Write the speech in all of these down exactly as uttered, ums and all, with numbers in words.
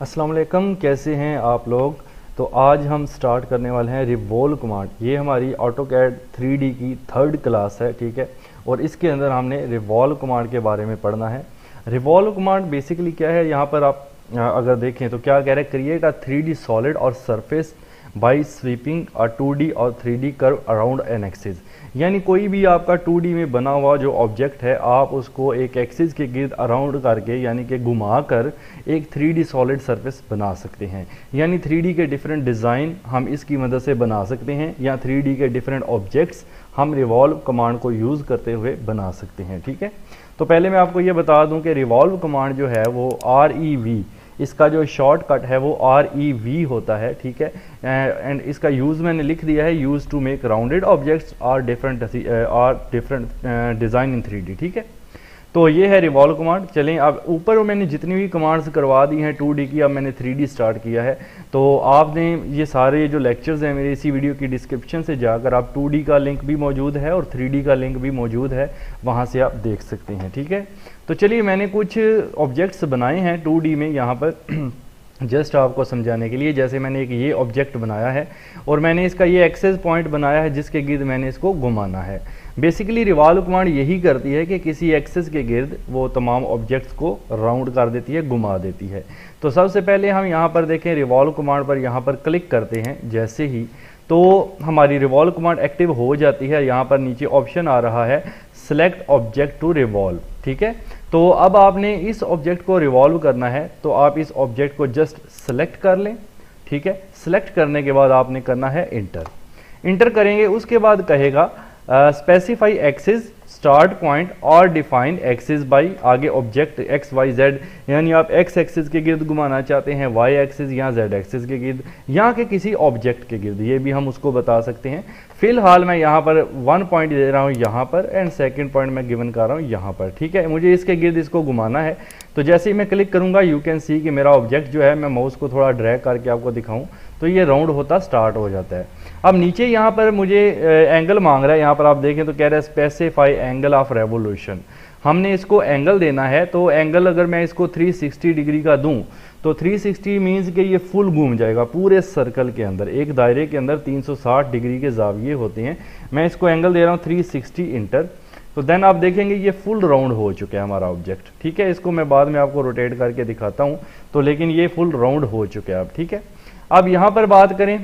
अस्सलाम वालेकुम, कैसे हैं आप लोग। तो आज हम स्टार्ट करने वाले हैं रिवॉल्व कमांड। ये हमारी ऑटोकैड थ्री डी की थर्ड क्लास है, ठीक है। और इसके अंदर हमने रिवॉल्व कमांड के बारे में पढ़ना है। रिवॉल्व कमांड बेसिकली क्या है, यहाँ पर आप अगर देखें तो क्या कह रहे हैं, create a three D solid और surface by sweeping a two D और three D curve around an axis. यानी कोई भी आपका टू डी में बना हुआ जो ऑब्जेक्ट है, आप उसको एक एक्सिस के गिर्द अराउंड करके यानी कि घुमा कर एक थ्री डी सॉलिड सरफेस बना सकते हैं। यानी थ्री डी के डिफरेंट डिज़ाइन हम इसकी मदद से बना सकते हैं, या थ्री डी के डिफरेंट ऑब्जेक्ट्स हम रिवॉल्व कमांड को यूज़ करते हुए बना सकते हैं, ठीक है। तो पहले मैं आपको ये बता दूं कि रिवॉल्व कमांड जो है वो आर ई वी, इसका जो शॉर्टकट है वो आर ई वी होता है, ठीक है। एंड इसका यूज़ मैंने लिख दिया है, use to make rounded objects or different or different design in three D, ठीक है। तो ये है रिवॉल्व कमांड। चलें, अब ऊपर मैंने जितनी भी कमांड्स करवा दी हैं टू डी की, अब मैंने थ्री डी स्टार्ट किया है। तो आपने ये सारे जो लेक्चर्स हैं मेरे इसी वीडियो की डिस्क्रिप्शन से जाकर आप टू डी का लिंक भी मौजूद है और थ्री डी का लिंक भी मौजूद है, वहाँ से आप देख सकते हैं, ठीक है। तो चलिए, मैंने कुछ ऑब्जेक्ट्स बनाए हैं टू डी में यहाँ पर जस्ट आपको समझाने के लिए। जैसे मैंने एक ये ऑब्जेक्ट बनाया है और मैंने इसका ये एक्सेस पॉइंट बनाया है जिसके गिर्द मैंने इसको घुमाना है। बेसिकली रिवॉल्व कमांड यही करती है कि किसी एक्सेस के गिर्द वो तमाम ऑब्जेक्ट्स को राउंड कर देती है, घुमा देती है। तो सबसे पहले हम यहाँ पर देखें, रिवॉल्व कमांड पर यहाँ पर क्लिक करते हैं जैसे ही, तो हमारी रिवॉल्व कमांड एक्टिव हो जाती है। यहाँ पर नीचे ऑप्शन आ रहा है सेलेक्ट ऑब्जेक्ट टू रिवॉल्व, ठीक है। तो अब आपने इस ऑब्जेक्ट को रिवॉल्व करना है, तो आप इस ऑब्जेक्ट को जस्ट सेलेक्ट कर लें, ठीक है। सेलेक्ट करने के बाद आपने करना है इंटर। इंटर करेंगे, उसके बाद कहेगा स्पेसिफाई एक्सिस स्टार्ट पॉइंट और डिफाइन एक्सिस बाई, आगे ऑब्जेक्ट एक्स वाई जेड, यानी आप एक्स एक्सिस के गिर्द घुमाना चाहते हैं, वाई एक्सिस या जेड एक्सिस के गिर्द, यहाँ के किसी ऑब्जेक्ट के गिर्द, ये भी हम उसको बता सकते हैं। फिलहाल मैं यहाँ पर वन पॉइंट दे रहा हूँ यहाँ पर, एंड सेकंड पॉइंट मैं गिवन कर रहा हूँ यहाँ पर, ठीक है। मुझे इसके गिर्द इसको घुमाना है। तो जैसे ही मैं क्लिक करूँगा यू कैन सी कि मेरा ऑब्जेक्ट जो है, मैं माउस को थोड़ा ड्रैग करके आपको दिखाऊँ तो ये राउंड होता स्टार्ट हो जाता है। अब नीचे यहाँ पर मुझे एंगल मांग रहा है, यहाँ पर आप देखें तो कह रहा है स्पेसिफाई एंगल ऑफ रेवोल्यूशन। हमने इसको एंगल देना है, तो एंगल अगर मैं इसको थ्री सिक्सटी डिग्री का दूं तो थ्री सिक्सटी मीन्स कि ये फुल घूम जाएगा पूरे सर्कल के अंदर। एक दायरे के अंदर तीन सौ साठ डिग्री के जाविये होते हैं। मैं इसको एंगल दे रहा हूँ थ्री सिक्सटी इंटर, तो देन आप देखेंगे ये फुल राउंड हो चुका है हमारा ऑब्जेक्ट, ठीक है। इसको मैं बाद में आपको रोटेट करके दिखाता हूँ, तो लेकिन ये फुल राउंड हो चुका है अब, ठीक है। अब यहाँ पर बात करें,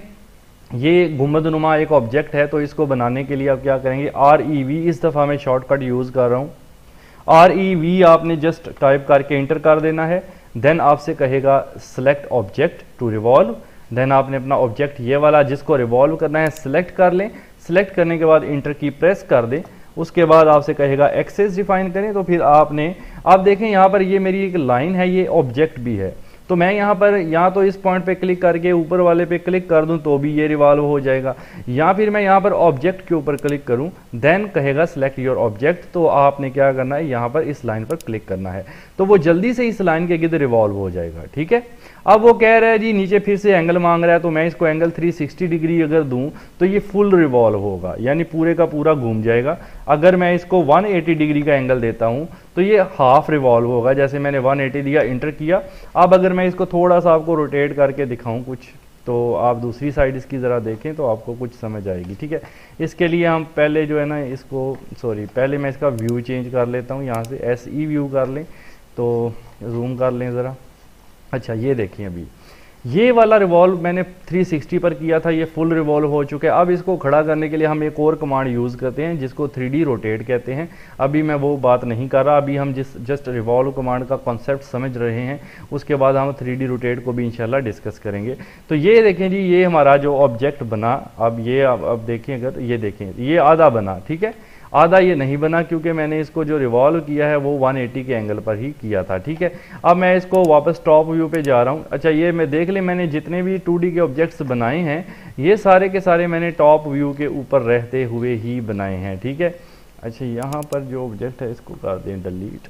ये गुंबदनुमा एक ऑब्जेक्ट है, तो इसको बनाने के लिए आप क्या करेंगे, आर ई वी, इस दफ़ा मैं शॉर्टकट यूज़ कर रहा हूँ। आर ई वी आपने जस्ट टाइप करके इंटर कर देना है। देन आपसे कहेगा select object to revolve. Then आपने अपना ऑब्जेक्ट ये वाला जिसको रिवॉल्व करना है सेलेक्ट कर लें। सेलेक्ट करने के बाद इंटर की प्रेस कर दें। उसके बाद आपसे कहेगा एक्सेस डिफाइन करें। तो फिर आपने, आप देखें यहाँ पर ये मेरी एक लाइन है, ये ऑब्जेक्ट भी है। तो मैं यहाँ पर या तो इस पॉइंट पे क्लिक करके ऊपर वाले पे क्लिक कर दूं तो भी ये रिवॉल्व हो जाएगा, या फिर मैं यहाँ पर ऑब्जेक्ट के ऊपर क्लिक करूं, देन कहेगा सिलेक्ट योर ऑब्जेक्ट। तो आपने क्या करना है, यहाँ पर इस लाइन पर क्लिक करना है, तो वो जल्दी से इस लाइन के गिर्द रिवॉल्व हो जाएगा, ठीक है। अब वो कह रहा है जी नीचे फिर से एंगल मांग रहा है, तो मैं इसको एंगल थ्री सिक्सटी डिग्री अगर दूं तो ये फुल रिवॉल्व होगा, यानी पूरे का पूरा घूम जाएगा। अगर मैं इसको वन एटी डिग्री का एंगल देता हूं तो ये हाफ रिवॉल्व होगा, जैसे मैंने वन एटी दिया, इंटर किया। अब अगर मैं इसको थोड़ा सा आपको रोटेट करके दिखाऊं कुछ, तो आप दूसरी साइड इसकी ज़रा देखें तो आपको कुछ समझ आएगी, ठीक है। इसके लिए हम पहले जो है ना इसको, सॉरी पहले मैं इसका व्यू चेंज कर लेता हूँ, यहाँ से एस ई व्यू कर लें, तो जूम कर लें ज़रा। अच्छा, ये देखिए, अभी ये वाला रिवॉल्व मैंने थ्री सिक्सटी पर किया था, ये फुल रिवॉल्व हो चुका है। अब इसको खड़ा करने के लिए हम एक और कमांड यूज़ करते हैं जिसको थ्री डी रोटेट कहते हैं। अभी मैं वो बात नहीं कर रहा, अभी हम जिस जस्ट रिवॉल्व कमांड का कॉन्सेप्ट समझ रहे हैं, उसके बाद हम थ्री डी रोटेट को भी इंशाल्लाह डिस्कस करेंगे। तो ये देखें जी, ये हमारा जो ऑब्जेक्ट बना, अब ये अब, अब देखें, अगर ये देखें ये आधा बना, ठीक है। आधा ये नहीं बना क्योंकि मैंने इसको जो रिवॉल्व किया है वो वन एटी के एंगल पर ही किया था, ठीक है। अब मैं इसको वापस टॉप व्यू पे जा रहा हूँ। अच्छा, ये मैं देख लें, मैंने जितने भी टू डी के ऑब्जेक्ट्स बनाए हैं ये सारे के सारे मैंने टॉप व्यू के ऊपर रहते हुए ही बनाए हैं, ठीक है। अच्छा, यहाँ पर जो ऑब्जेक्ट है इसको कर दें डिलीट।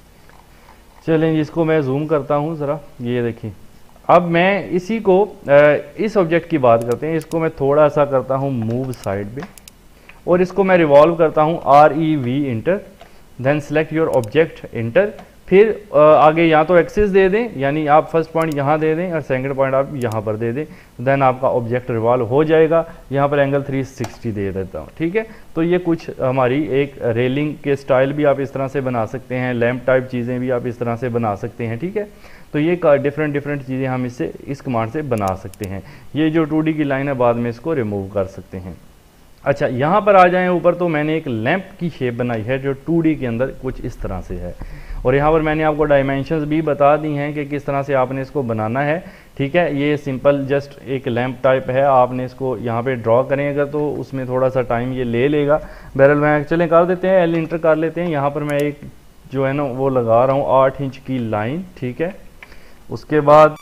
चलें, इसको मैं जूम करता हूँ ज़रा, ये देखिए। अब मैं इसी को, इस ऑब्जेक्ट की बात करते हैं, इसको मैं थोड़ा सा करता हूँ मूव साइड पे और इसको मैं रिवॉल्व करता हूँ R E V enter, then select your object enter, फिर आगे या तो एक्सिस दे दें, यानी आप फर्स्ट पॉइंट यहाँ दे दें और सेकंड पॉइंट आप यहाँ पर दे दें, देन आपका ऑब्जेक्ट रिवॉल्व हो जाएगा। यहाँ पर एंगल थ्री सिक्सटी दे देता हूँ, ठीक है। तो ये कुछ हमारी एक रेलिंग के स्टाइल भी आप इस तरह से बना सकते हैं, लैंप टाइप चीज़ें भी आप इस तरह से बना सकते हैं, ठीक है। तो ये डिफरेंट डिफरेंट चीज़ें हम इससे इस कमांड से बना सकते हैं। ये जो टू डी की लाइन है बाद में इसको रिमूव कर सकते हैं। अच्छा, यहाँ पर आ जाएं ऊपर, तो मैंने एक लैंप की शेप बनाई है जो टू डी के अंदर कुछ इस तरह से है, और यहाँ पर मैंने आपको डायमेंशंस भी बता दी हैं कि किस तरह से आपने इसको बनाना है, ठीक है। ये सिंपल जस्ट एक लैंप टाइप है, आपने इसको यहाँ पे ड्रॉ करेंगे तो उसमें थोड़ा सा टाइम ये ले लेगा। बहरहाल मैं चलें कर देते हैं, एल इंटर कर लेते हैं। यहाँ पर मैं एक जो है ना वो लगा रहा हूँ आठ इंच की लाइन, ठीक है। उसके बाद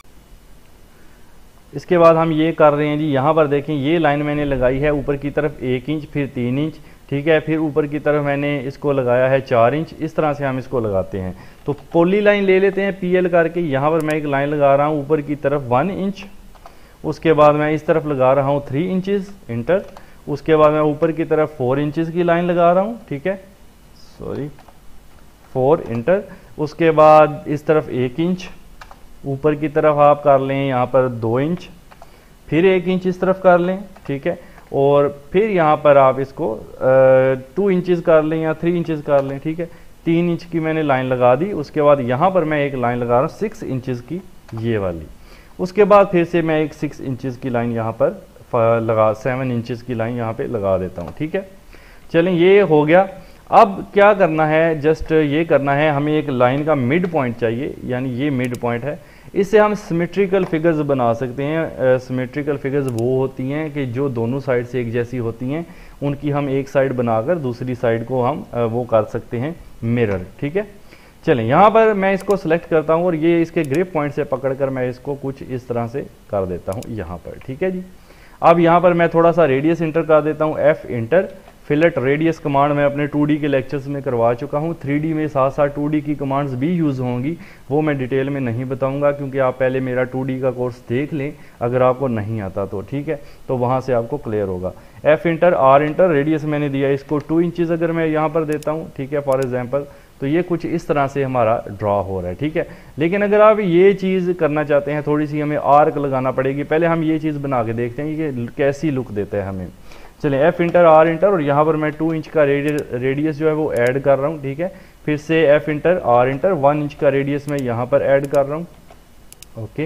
इसके बाद हम ये कर रहे हैं जी, यहाँ पर देखें ये लाइन मैंने लगाई है ऊपर की तरफ एक इंच, फिर तीन इंच, ठीक है, फिर ऊपर की तरफ मैंने इसको लगाया है चार इंच। इस तरह से हम इसको लगाते हैं। तो पोली लाइन ले लेते हैं पी एल करके। यहाँ पर मैं एक लाइन लगा रहा हूँ ऊपर की तरफ वन इंच, उसके बाद मैं इस तरफ लगा रहा हूँ थ्री इंचज़, इंटर। उसके बाद मैं ऊपर की तरफ फोर इंचज़ की लाइन लगा रहा हूँ, ठीक है, सॉरी फोर, इंटर। उसके बाद इस तरफ एक इंच, ऊपर की तरफ आप कर लें यहाँ पर दो इंच, फिर एक इंच इस तरफ कर लें, ठीक है, और फिर यहाँ पर आप इसको टू इंचज़ कर लें या थ्री इंचज़ कर लें, ठीक है। तीन इंच की मैंने लाइन लगा दी। उसके बाद यहाँ पर मैं एक लाइन लगा रहा हूँ सिक्स इंचज़ की, ये वाली। उसके बाद फिर से मैं एक सिक्स इंचज़ की लाइन यहाँ पर लगा, सेवन इंचज़ की लाइन यहाँ पे लगा देता हूँ, ठीक है। चलें, ये हो गया। अब क्या करना है, जस्ट ये करना है, हमें एक लाइन का मिड पॉइंट चाहिए, यानी ये मिड पॉइंट है। इससे हम सिमेट्रिकल फिगर्स बना सकते हैं। सिमेट्रिकल फिगर्स वो होती हैं कि जो दोनों साइड से एक जैसी होती हैं, उनकी हम एक साइड बनाकर दूसरी साइड को हम uh, वो कर सकते हैं मिरर, ठीक है। चलें, यहाँ पर मैं इसको सिलेक्ट करता हूँ और ये इसके ग्रिप पॉइंट से पकड़कर मैं इसको कुछ इस तरह से कर देता हूँ यहाँ पर, ठीक है जी। अब यहाँ पर मैं थोड़ा सा रेडियस इंटर कर देता हूँ, F enter. Fillet radius command मैं अपने टू डी के लेक्चर्स में करवा चुका हूँ। थ्री डी में साथ साथ टू डी की कमांड्स भी यूज़ होंगी, वो मैं डिटेल में नहीं बताऊंगा, क्योंकि आप पहले मेरा टू डी का कोर्स देख लें अगर आपको नहीं आता तो, ठीक है, तो वहाँ से आपको क्लियर होगा। F enter, R enter, radius मैंने दिया इसको टू इंचज़ अगर मैं यहाँ पर देता हूँ, ठीक है, फॉर एग्जाम्पल, तो ये कुछ इस तरह से हमारा ड्रॉ हो रहा है, ठीक है। लेकिन अगर आप ये चीज़ करना चाहते हैं, थोड़ी सी हमें आर्क लगाना पड़ेगी। पहले हम ये चीज़ बना के देखते हैं कि कैसी लुक देता है हमें। चलिए, एफ इंटर, आर इंटर, और यहाँ पर मैं टू इंच का रेडियस जो है वो ऐड कर रहा हूँ, ठीक है। फिर से F enter, R enter, one inch का रेडियस मैं यहाँ पर ऐड कर रहा हूँ, ओके,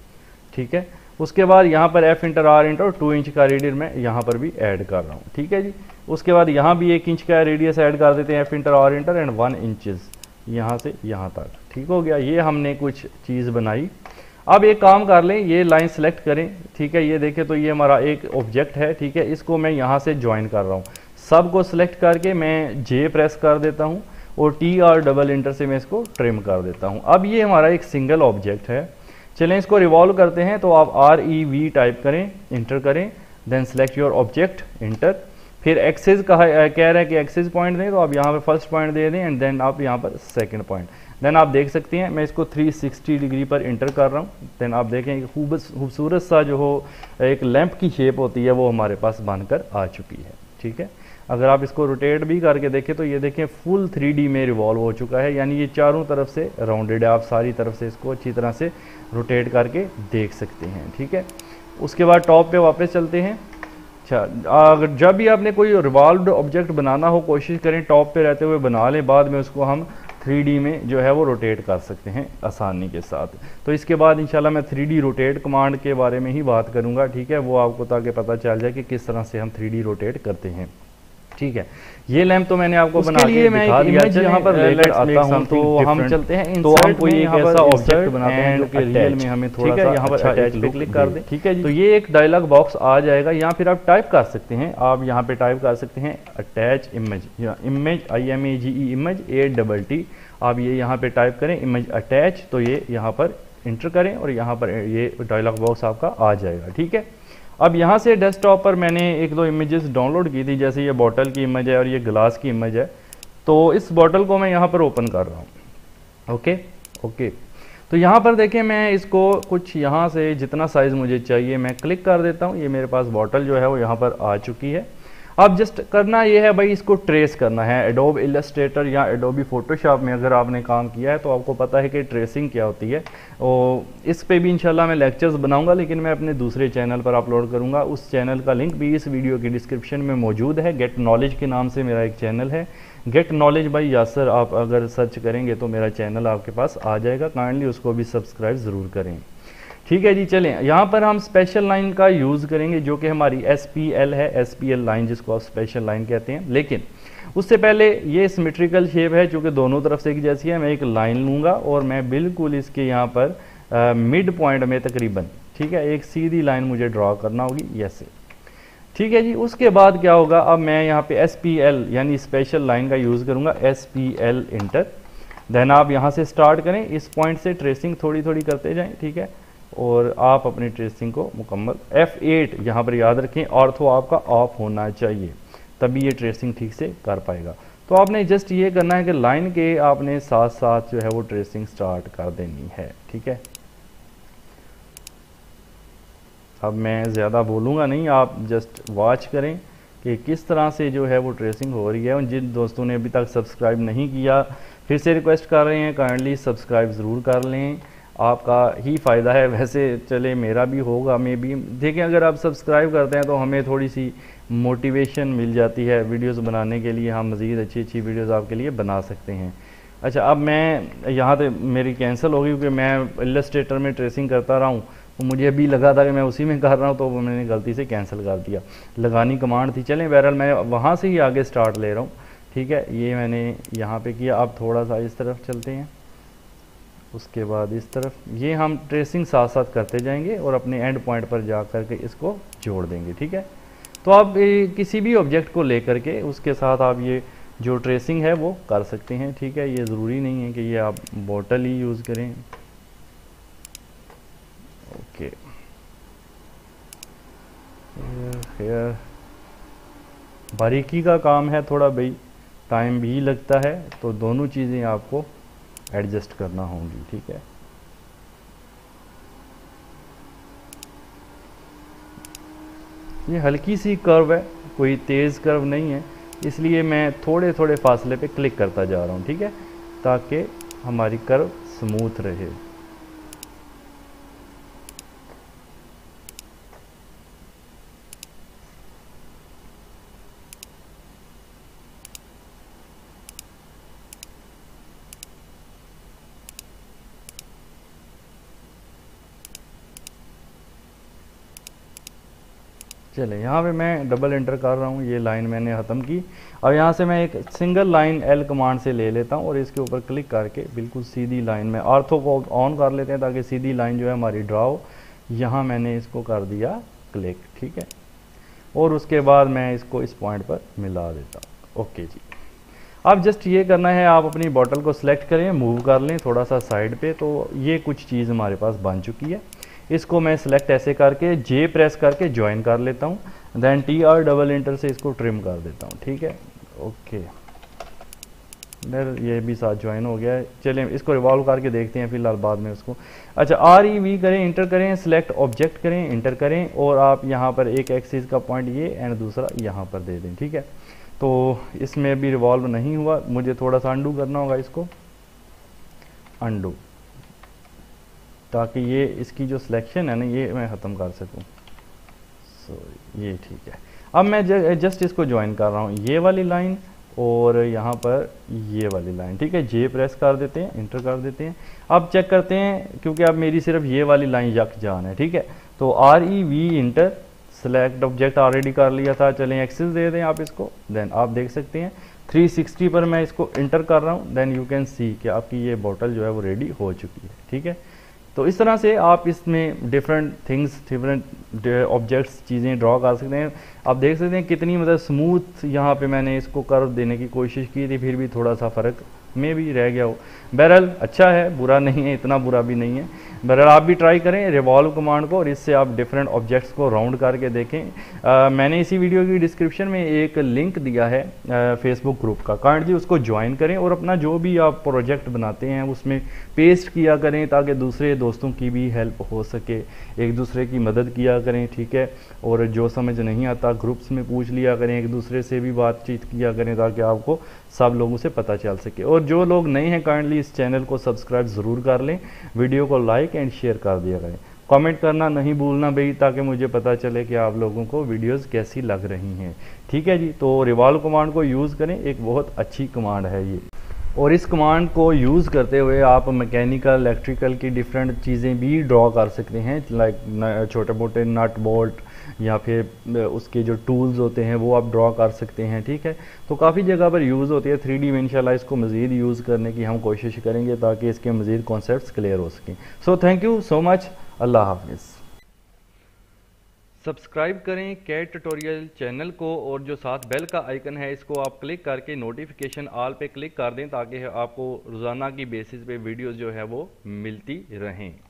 ठीक है। उसके बाद यहाँ पर F enter, R enter, two inch का रेडियस मैं यहाँ पर भी ऐड कर रहा हूँ, ठीक है जी। उसके बाद यहाँ भी एक इंच का रेडियस ऐड कर देते हैं, F enter, R enter, and one inches यहाँ से यहाँ तक, ठीक हो गया। ये हमने कुछ चीज़ बनाई। अब एक काम कर लें, ये लाइन सेलेक्ट करें, ठीक है, ये देखें तो ये हमारा एक ऑब्जेक्ट है, ठीक है। इसको मैं यहाँ से ज्वाइन कर रहा हूँ। सब को सिलेक्ट करके मैं जे प्रेस कर देता हूँ और टी आर डबल इंटर से मैं इसको ट्रिम कर देता हूँ। अब ये हमारा एक सिंगल ऑब्जेक्ट है। चलें, इसको रिवॉल्व करते हैं, तो आप आर ई वी टाइप करें, इंटर करें, then select your object, enter. फिर एक्सिस कहा कह रहा है कि एक्सिस पॉइंट दें, तो आप यहाँ पर फर्स्ट पॉइंट दे दें एंड देन आप यहाँ पर सेकंड पॉइंट। देन आप देख सकते हैं मैं इसको थ्री सिक्सटी डिग्री पर इंटर कर रहा हूँ। देन आप देखें खूबसूरत सा जो हो एक लैंप की शेप होती है वो हमारे पास बनकर आ चुकी है, ठीक है। अगर आप इसको रोटेट भी करके देखें तो ये देखें फुल थ्री डी में रिवॉल्व हो चुका है, यानी ये चारों तरफ से राउंडेड है। आप सारी तरफ से इसको अच्छी तरह से रोटेट करके देख सकते हैं, ठीक है। उसके बाद टॉप पे वापस चलते हैं। अच्छा, अगर जब भी आपने कोई रिवॉल्व्ड ऑब्जेक्ट बनाना हो, कोशिश करें टॉप पे रहते हुए बना लें, बाद में उसको हम थ्री डी में जो है वो रोटेट कर सकते हैं आसानी के साथ। तो इसके बाद इंशाल्लाह मैं थ्री डी रोटेट कमांड के बारे में ही बात करूंगा, ठीक है, वो आपको ताकि पता चल जाए कि किस तरह से हम थ्री डी रोटेट करते हैं, ठीक है। ये लैंप तो मैंने आपको बना के दिखा दिया। यहाँ पर लेकर आता हूँ तो हम चलते हैं, तो हम कोई एक ऐसा ऑब्जेक्ट बनाते हैं जो कि रियल में हमें थोड़ा सा यहाँ पर अटैच पे क्लिक कर दें, ठीक है जी। तो ये एक डायलॉग बॉक्स आ जाएगा, यहाँ फिर आप टाइप कर सकते हैं, आप यहाँ पे टाइप कर सकते हैं अटैच इमेज, या image, I M A G E, image, A double T, आप ये यहाँ पे टाइप करें इमेज अटैच, तो ये यहाँ पर इंटर करें और यहाँ पर ये डायलॉग बॉक्स आपका आ जाएगा, ठीक है। अब यहाँ से डेस्कटॉप पर मैंने एक दो इमेजेस डाउनलोड की थी, जैसे ये बॉटल की इमेज है और ये ग्लास की इमेज है। तो इस बॉटल को मैं यहाँ पर ओपन कर रहा हूँ, ओके ओके। तो यहाँ पर देखें, मैं इसको कुछ यहाँ से जितना साइज़ मुझे चाहिए मैं क्लिक कर देता हूँ। ये मेरे पास बॉटल जो है वो यहाँ पर आ चुकी है। अब जस्ट करना ये है भाई, इसको ट्रेस करना है। एडोब इलस्ट्रेटर या एडोबी फोटोशॉप में अगर आपने काम किया है तो आपको पता है कि ट्रेसिंग क्या होती है, और इस पे भी इंशाल्लाह मैं लेक्चर्स बनाऊंगा, लेकिन मैं अपने दूसरे चैनल पर अपलोड करूंगा। उस चैनल का लिंक भी इस वीडियो की डिस्क्रिप्शन में मौजूद है। गेट नॉलेज के नाम से मेरा एक चैनल है, गेट नॉलेज बाय यासर। आप अगर सर्च करेंगे तो मेरा चैनल आपके पास आ जाएगा, काइंडली उसको भी सब्सक्राइब ज़रूर करें। ठीक है जी, चलें यहाँ पर हम स्पेशल लाइन का यूज़ करेंगे जो कि हमारी एस पी एल है, एस पी एल लाइन जिसको आप स्पेशल लाइन कहते हैं। लेकिन उससे पहले ये सिमेट्रिकल शेप है जो कि दोनों तरफ से एक जैसी है। मैं एक लाइन लूँगा और मैं बिल्कुल इसके यहाँ पर मिड पॉइंट में तकरीबन, ठीक है, एक सीधी लाइन मुझे ड्रॉ करना होगी ऐसे। ठीक है जी, उसके बाद क्या होगा, अब मैं यहाँ पे एस पी एल यानी स्पेशल लाइन का यूज़ करूँगा, S P L enter. Then आप यहाँ से स्टार्ट करें, इस पॉइंट से ट्रेसिंग थोड़ी थोड़ी करते जाएं, ठीक है, और आप अपनी ट्रेसिंग को मुकम्मल एफ एट यहाँ पर याद रखें, ऑर्थो आपका ऑफ होना चाहिए, तभी ये ट्रेसिंग ठीक से कर पाएगा। तो आपने जस्ट ये करना है कि लाइन के आपने साथ साथ जो है वो ट्रेसिंग स्टार्ट कर देनी है। ठीक है, अब मैं ज़्यादा बोलूँगा नहीं, आप जस्ट वॉच करें कि किस तरह से जो है वो ट्रेसिंग हो रही है। और जिन दोस्तों ने अभी तक सब्सक्राइब नहीं किया, फिर से रिक्वेस्ट कर रहे हैं, काइंडली सब्सक्राइब ज़रूर कर लें, आपका ही फ़ायदा है। वैसे चले मेरा भी होगा, मैं भी देखें, अगर आप सब्सक्राइब करते हैं तो हमें थोड़ी सी मोटिवेशन मिल जाती है वीडियोस बनाने के लिए, हम मज़ीद अच्छी अच्छी वीडियोस आपके लिए बना सकते हैं। अच्छा, अब मैं यहाँ पे मेरी कैंसिल हो गई क्योंकि मैं इलस्ट्रेटर में ट्रेसिंग करता रहा हूँ, तो मुझे अभी लगा था कि मैं उसी में कर रहा हूँ, तो वो मैंने गलती से कैंसिल कर दिया, लगानी कमांड थी। चलें बहरहाल मैं वहाँ से ही आगे स्टार्ट ले रहा हूँ। ठीक है, ये मैंने यहाँ पे किया। अब थोड़ा सा इस तरफ चलते हैं, उसके बाद इस तरफ, ये हम ट्रेसिंग साथ साथ करते जाएंगे और अपने एंड पॉइंट पर जा कर के इसको जोड़ देंगे। ठीक है, तो आप किसी भी ऑब्जेक्ट को लेकर के उसके साथ आप ये जो ट्रेसिंग है वो कर सकते हैं। ठीक है, ये ज़रूरी नहीं है कि ये आप बोतल ही यूज़ करें। ओके, खैर बारीकी का काम है थोड़ा भाई, टाइम भी लगता है, तो दोनों चीज़ें आपको एडजस्ट करना होंगी। ठीक है, ये हल्की सी कर्व है, कोई तेज़ कर्व नहीं है, इसलिए मैं थोड़े थोड़े फासले पे क्लिक करता जा रहा हूँ। ठीक है, ताकि हमारी कर्व स्मूथ रहे। चले, यहाँ पे मैं डबल एंटर कर रहा हूँ, ये लाइन मैंने ख़त्म की। अब यहाँ से मैं एक सिंगल लाइन एल कमांड से ले लेता हूँ और इसके ऊपर क्लिक करके बिल्कुल सीधी लाइन में ऑर्थो को ऑन कर लेते हैं ताकि सीधी लाइन जो है हमारी ड्रा हो। यहाँ मैंने इसको कर दिया क्लिक। ठीक है, और उसके बाद मैं इसको इस पॉइंट पर मिला देता हूँ। ओके जी, अब जस्ट ये करना है, आप अपनी बॉटल को सिलेक्ट करें, मूव कर लें थोड़ा सा साइड पे, तो ये कुछ चीज़ हमारे पास बन चुकी है। इसको मैं सिलेक्ट ऐसे करके जे प्रेस करके ज्वाइन कर लेता हूँ, then T R double enter से इसको ट्रिम कर देता हूँ। ठीक है, ओके, ये भी साथ ज्वाइन हो गया है। चलिए इसको रिवॉल्व करके देखते हैं फिलहाल, बाद में उसको। अच्छा, आर ई वी करें, इंटर करें, सिलेक्ट ऑब्जेक्ट करें, इंटर करें, और आप यहाँ पर एक एक्सिस का पॉइंट ये एंड दूसरा यहाँ पर दे दें। ठीक है, तो इसमें भी रिवॉल्व नहीं हुआ, मुझे थोड़ा सा अंडू करना होगा, इसको अंडू, ताकि ये इसकी जो सिलेक्शन है ना ये मैं ख़त्म कर सकूं। सो so, ये ठीक है। अब मैं जस्ट इसको ज्वाइन कर रहा हूँ, ये वाली लाइन और यहाँ पर ये वाली लाइन। ठीक है, जे प्रेस कर देते हैं, इंटर कर देते हैं। अब चेक करते हैं, क्योंकि अब मेरी सिर्फ ये वाली लाइन यक जान है। ठीक है, तो R E V enter, select object already कर लिया था, चलें एक्सिस दे दें आप इसको। देन आप देख सकते हैं थ्री सिक्सटी पर मैं इसको इंटर कर रहा हूँ, देन यू कैन सी कि आपकी ये बॉटल जो है वो रेडी हो चुकी है। ठीक है, तो इस तरह से आप इसमें डिफरेंट थिंग्स, डिफरेंट ऑब्जेक्ट्स, चीज़ें ड्रॉ कर सकते हैं। आप देख सकते हैं कितनी मतलब स्मूथ यहाँ पे मैंने इसको कर्व देने की कोशिश की थी, फिर भी थोड़ा सा फ़र्क में भी रह गया हो। बहरहाल अच्छा है, बुरा नहीं है, इतना बुरा भी नहीं है। बहरहाल आप भी ट्राई करें रिवॉल्व कमांड को और इससे आप डिफरेंट ऑब्जेक्ट्स को राउंड करके देखें। आ, मैंने इसी वीडियो की डिस्क्रिप्शन में एक लिंक दिया है फेसबुक ग्रुप का, काइंडली उसको ज्वाइन करें और अपना जो भी आप प्रोजेक्ट बनाते हैं उसमें पेस्ट किया करें ताकि दूसरे दोस्तों की भी हेल्प हो सके, एक दूसरे की मदद किया करें, ठीक है। और जो समझ नहीं आता ग्रुप्स में पूछ लिया करें, एक दूसरे से भी बातचीत किया करें ताकि आपको सब लोगों से पता चल सके। और जो लोग नए हैं काइंडली इस चैनल को सब्सक्राइब ज़रूर कर लें, वीडियो को लाइक एंड शेयर कर दिया करें, कमेंट करना नहीं भूलना भाई, ताकि मुझे पता चले कि आप लोगों को वीडियोस कैसी लग रही हैं, ठीक है जी। तो रिवॉल्व कमांड को यूज़ करें, एक बहुत अच्छी कमांड है ये। और इस कमांड को यूज़ करते हुए आप मैकेनिकल इलेक्ट्रिकल की डिफरेंट चीज़ें भी ड्रॉ कर सकते हैं, लाइक छोटे मोटे नट बोल्ट या फिर उसके जो टूल्स होते हैं वो आप ड्रॉ कर सकते हैं, ठीक है। तो काफ़ी जगह पर यूज़ होती है थ्री डी में। इंशाल्लाह इसको मज़ीद यूज़ करने की हम कोशिश करेंगे ताकि इसके मज़ीद कॉन्सेप्ट्स क्लियर हो सकें। So thank you so much, अल्लाह हाफिज़। सब्सक्राइब करें कैट ट्यूटोरियल चैनल को और जो साथ बेल का आइकन है इसको आप क्लिक करके नोटिफिकेशन ऑल पे क्लिक कर दें ताकि आपको रोज़ाना की बेसिस पे वीडियोस जो है वो मिलती रहें।